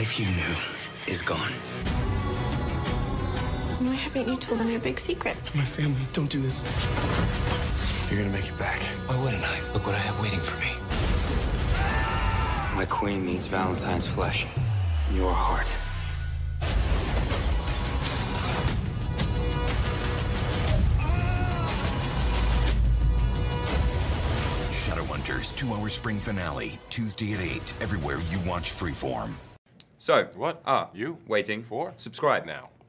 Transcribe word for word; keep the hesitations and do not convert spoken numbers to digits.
life you knew is gone. Why haven't you told me a big secret? My family, don't do this. You're gonna make it back. Why wouldn't I? Look what I have waiting for me. My queen needs Valentine's flesh in your heart. Shadowhunter's two-hour spring finale, Tuesday at eight, everywhere you watch Freeform. So, What? ah, You? waiting For? subscribe Now.